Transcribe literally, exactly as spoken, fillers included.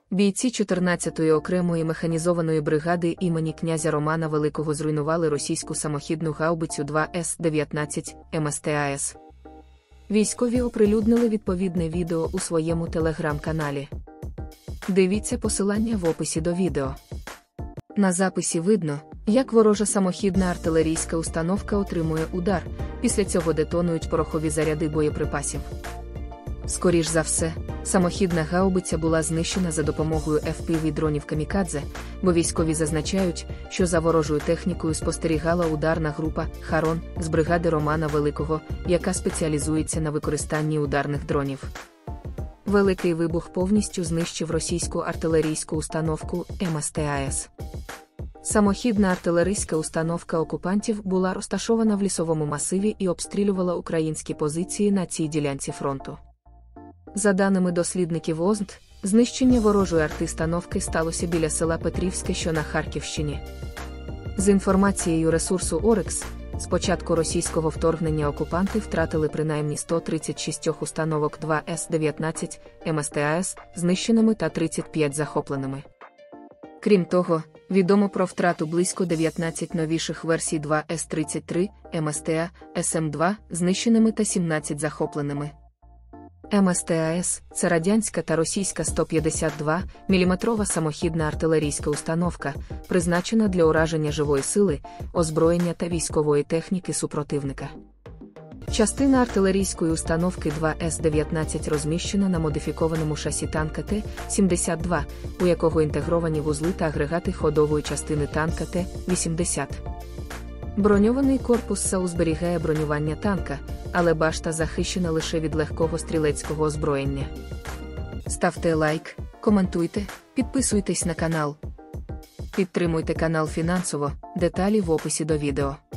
Бійці чотирнадцятої окремої механізованої бригади імені князя Романа Великого зруйнували російську самохідну гаубицю два С дев'ятнадцять М С Т А С. Військові оприлюднили відповідне відео у своєму телеграм-каналі. Дивіться посилання в описі до відео. На записі видно, як ворожа самохідна артилерійська установка отримує удар, після цього детонують порохові заряди боєприпасів. Скоріш за все, самохідна гаубиця була знищена за допомогою Ф Пі ві-дронів «Камікадзе», бо військові зазначають, що за ворожою технікою спостерігала ударна група «Харон» з бригади Романа Великого, яка спеціалізується на використанні ударних дронів. Великий вибух повністю знищив російську артилерійську установку М С Т А С. Самохідна артилерійська установка окупантів була розташована в лісовому масиві і обстрілювала українські позиції на цій ділянці фронту. За даними дослідників О З Д, знищення ворожої артистановки сталося біля села Петрівське, що на Харківщині. З інформацією ресурсу Орекс, з початку російського вторгнення окупанти втратили принаймні сто тридцять шість установок два С дев'ятнадцять М С Т А С знищеними та тридцять п'ять захопленими. Крім того, відомо про втрату близько дев'ятнадцять новіших версій два С тридцять три М С Т А С М два знищеними та сімнадцять захопленими. М С Т А С – це радянська та російська сто п'ятдесят два міліметрова самохідна артилерійська установка, призначена для ураження живої сили, озброєння та військової техніки супротивника. Частина артилерійської установки два С дев'ятнадцять розміщена на модифікованому шасі танка Т сімдесят два, у якого інтегровані вузли та агрегати ходової частини танка Т вісімдесят. Броньований корпус САУ зберігає бронювання танка, але башта захищена лише від легкого стрілецького озброєння. Ставте лайк, коментуйте, підписуйтесь на канал. Підтримуйте канал фінансово, деталі в описі до відео.